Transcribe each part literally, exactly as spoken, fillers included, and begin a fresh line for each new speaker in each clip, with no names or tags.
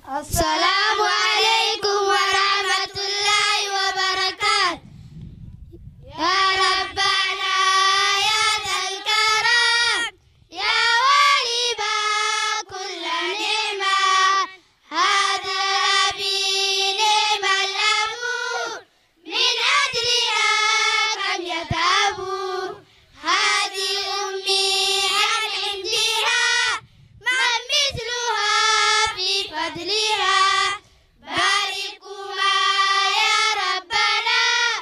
السلام عليكم ورحمة الله وبركاته. يا ربنا يا ذا الكرم يا والبا كل نعمة، هذا أبي نعم الأب من أجلها كم يتعب، هذه أمي عن عندها ما مثلها في فضلها، باركهما يا ربنا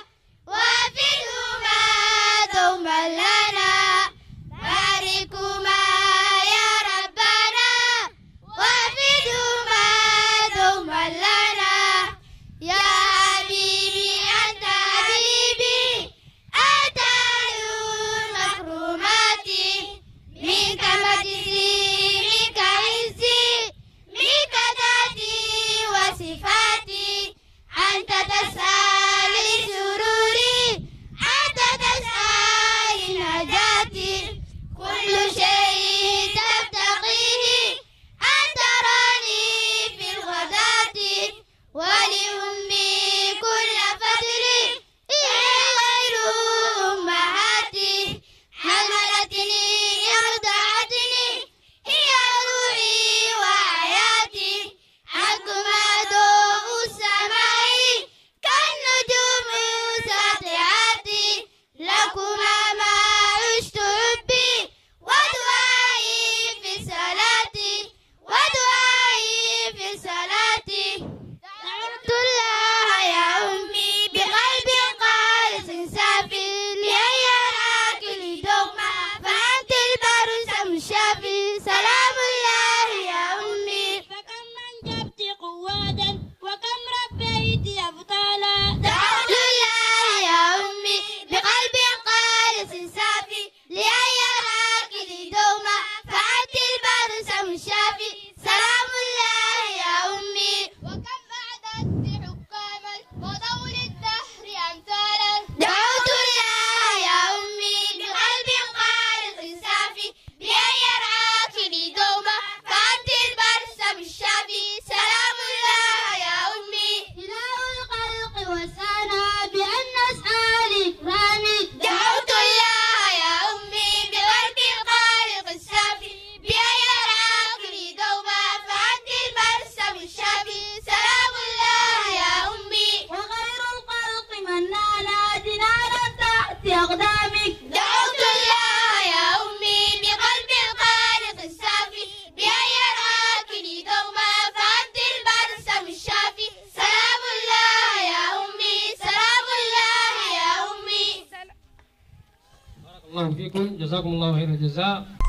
وافدهما دوما لنا، باركهما يا ربنا وافدهما دوما لنا. يا حبيبي أنت حبيبي أنت المكرمات، منك مجزي منك عزي منك ذاتي وصفاتي، أنت تسعى لسروري أنت تسعى لنجاتي، كل شيء تبتغيه أن تراني في الغداة، ولأمي كل فضلي هي غير أمهاتي، حملتني أرضعتني هي روحي وحياتي، عنكما ضوء السماء كالنجوم ساطعات، لكما ما عشت حبي ودعائي في الصلاة ودعائي في الصلاة. دعوت الله يا أمي بقلب خالص صافي لأن يراك لدوما، فأنت البرسم الشافي. سلام الله يا أمي.
فكم أنجبت قوادا وكم ربيت أبطالا،
دعوت الله يا أمي بقلب خالص صافي لأن يراك لدوما، فأنت البرسم الشافي. سلام الله يا أمي. وكم أعددت حكاما وطول الدهر أمثالا، دعوت الله يا أمي بقلب خالص صافي بأن يرعاك لدوما، فأنت البرسم الشافي. سلام الله يا أمي.
إله الخلق وسعنا بأن نسعى لإكرامك،
دعوت الله يا أمي بقلب الخالق الصافي بأن يرعاك لدوما، فأنت البرسم الشافي. سلام الله يا أمي.
وخير الخلق من نانا جنانا تحت أقدامك،
دعوت الله يا أمي بقلب الخالق الصافي بأن يرعاك لدوما، فأنت البرسم الشافي. سلام الله يا أمي. سلام الله يا أمي.
بارك الله فيكم، جزاكم الله خير الجزاء.